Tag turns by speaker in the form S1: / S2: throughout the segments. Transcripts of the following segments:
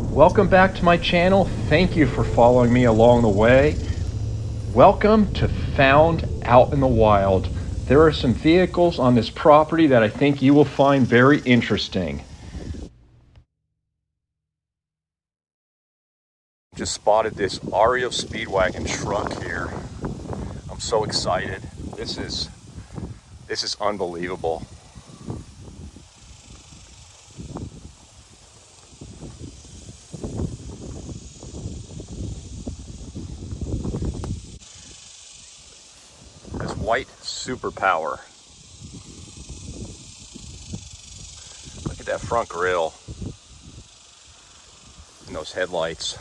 S1: Welcome back to my channel. Thank you for following me along the way. Welcome to Found Out in the Wild. There are some vehicles on this property that I think you will find very interesting. Just spotted this REO Speedwagon truck here. I'm so excited. This is unbelievable. This white superpower. Look at that front grille and those headlights.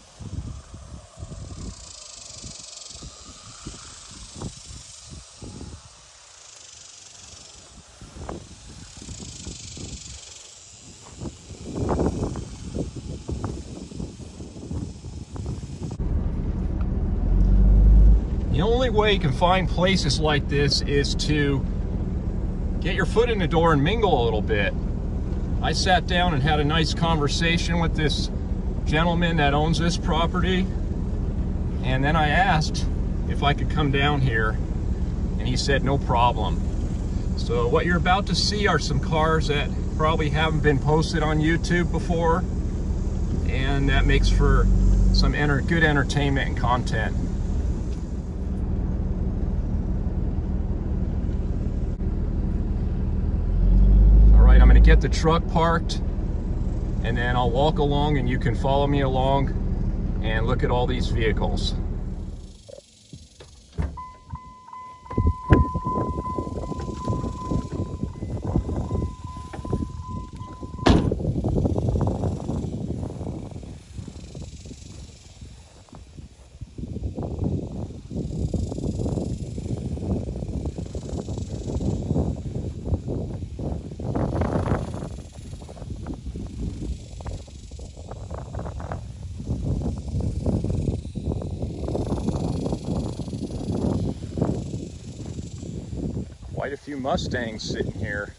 S1: The only way you can find places like this is to get your foot in the door and mingle a little bit. I sat down and had a nice conversation with this gentleman that owns this property, and then I asked if I could come down here, and he said no problem. So what you're about to see are some cars that probably haven't been posted on YouTube before, and that makes for some good entertainment and content. I'm going to get the truck parked, and then I'll walk along and you can follow me along and look at all these vehicles. Quite a few Mustangs sitting here.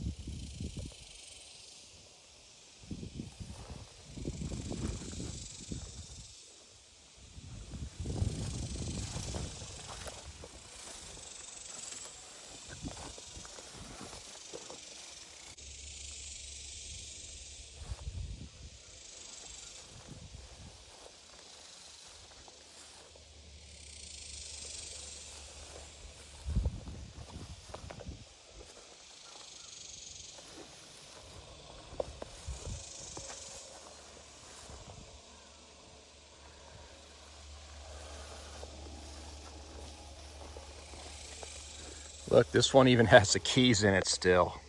S1: Look, this one even has the keys in it still.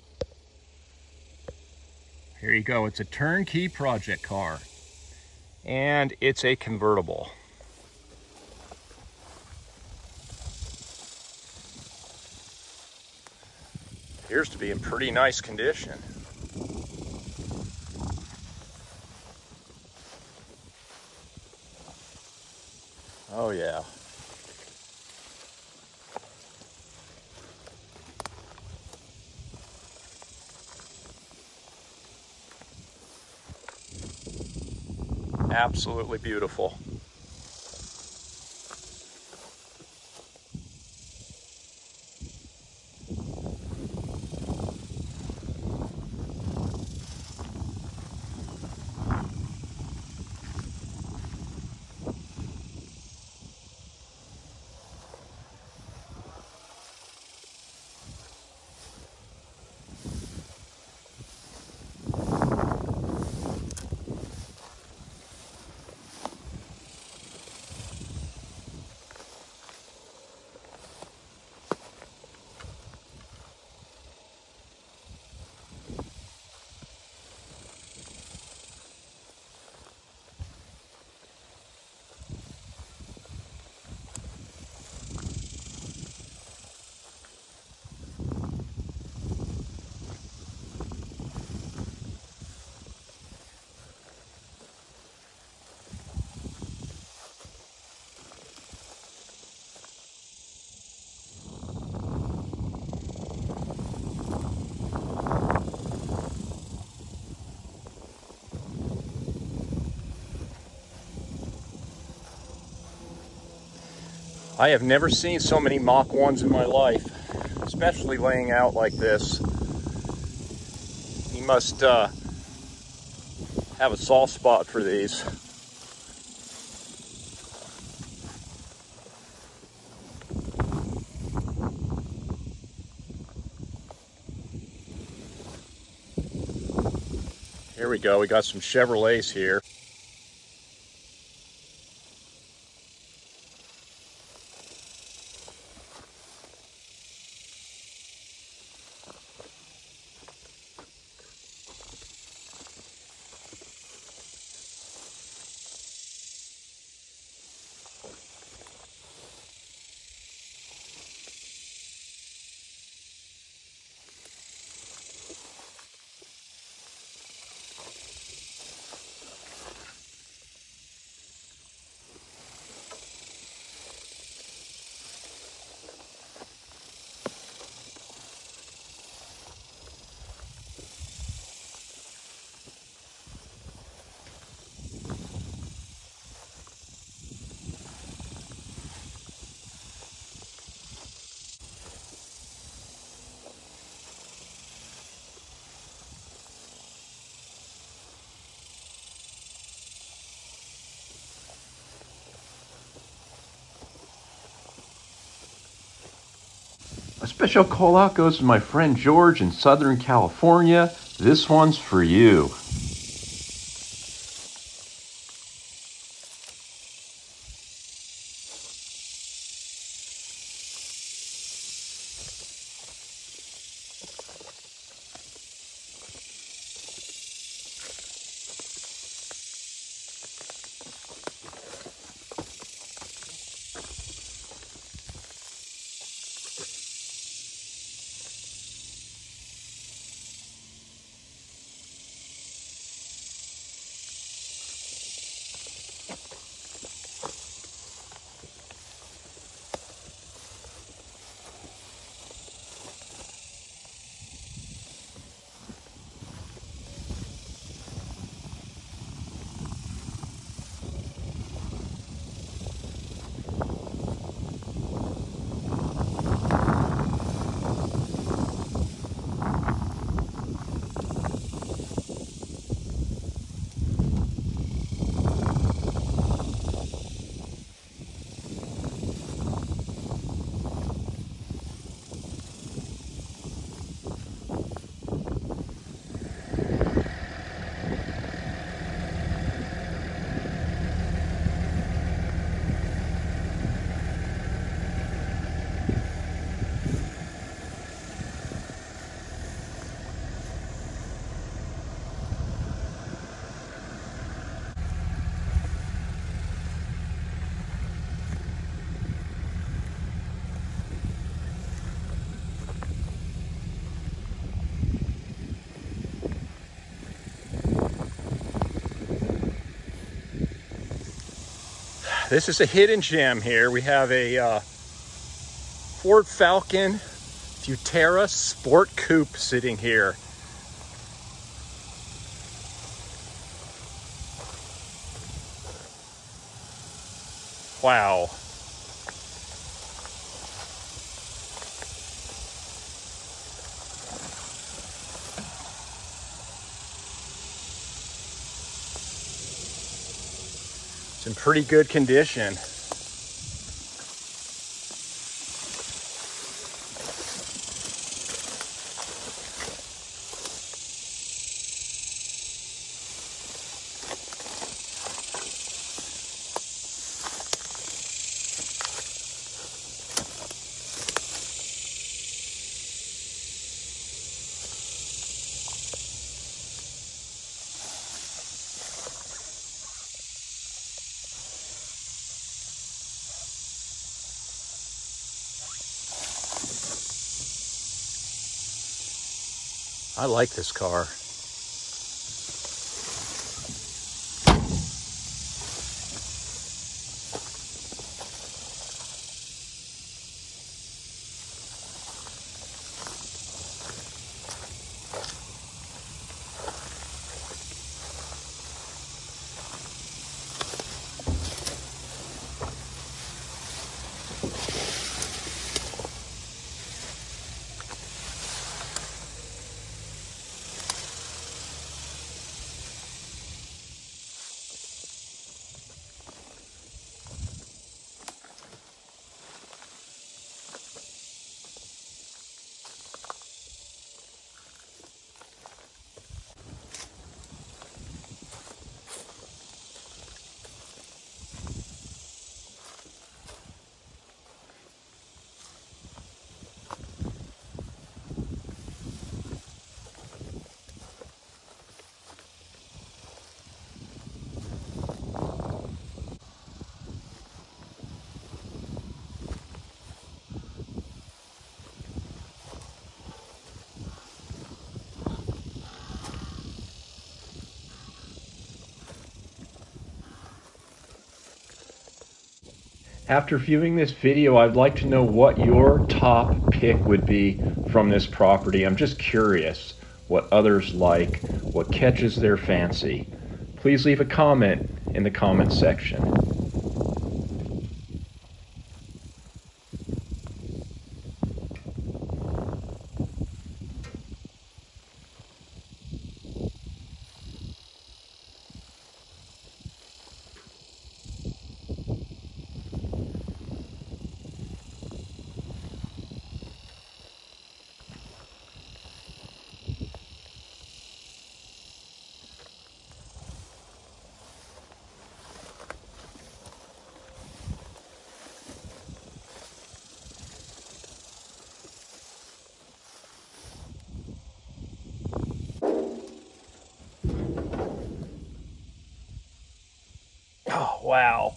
S1: Here you go. It's a turnkey project car, and it's a convertible. Appears to be in pretty nice condition. Oh yeah. Absolutely beautiful. I have never seen so many Mach 1s in my life, especially laying out like this. He must have a soft spot for these. Here we go, we got some Chevrolets here. A special call out goes to my friend George in Southern California. This one's for you. This is a hidden gem here. We have a Ford Falcon Sport Coupe sitting here. Wow. It's in pretty good condition. I like this car. After viewing this video, I'd like to know what your top pick would be from this property. I'm just curious what others like, what catches their fancy. Please leave a comment in the comment section. Oh, wow.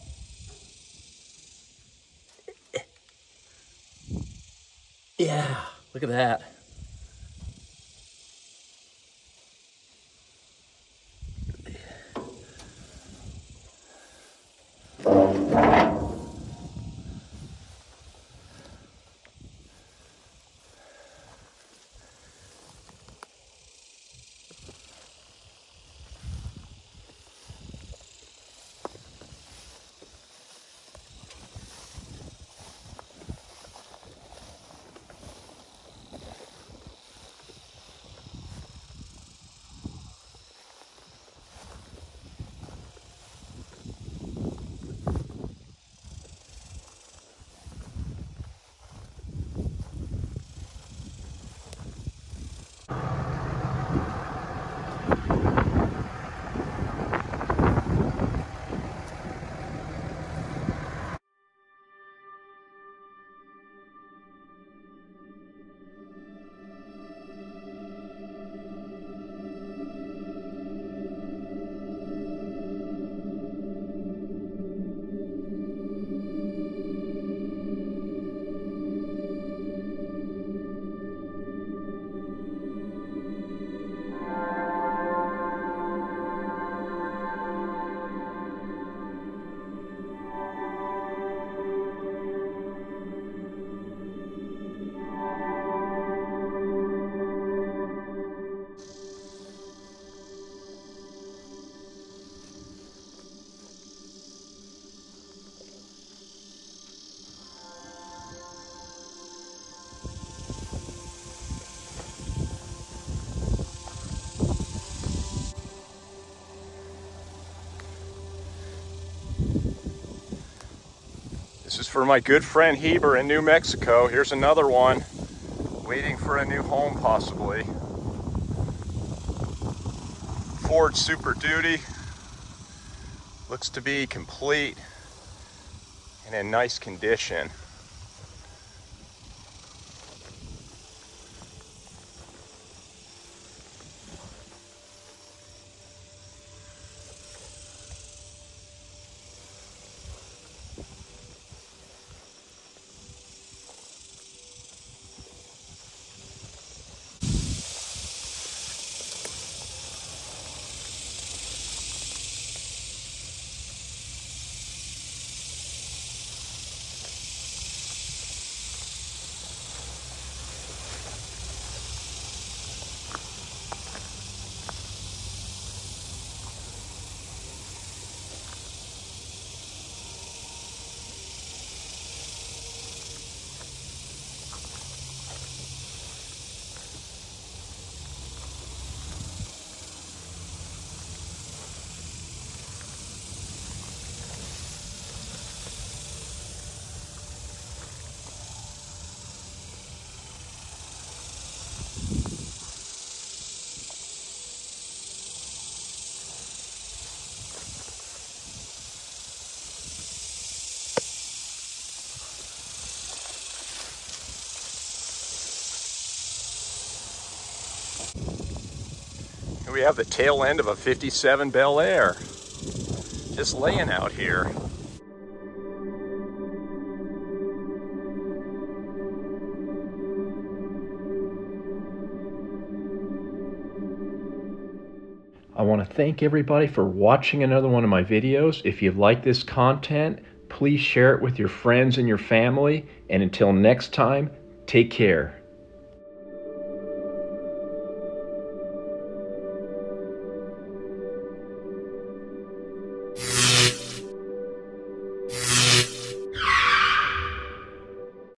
S1: Yeah, look at that. This is for my good friend Heber in New Mexico. Here's another one, waiting for a new home possibly. Ford Super Duty. Looks to be complete and in nice condition. We have the tail end of a 57 Bel Air, just laying out here. I want to thank everybody for watching another one of my videos. If you like this content, Please share it with your friends and your family. And until next time, take care.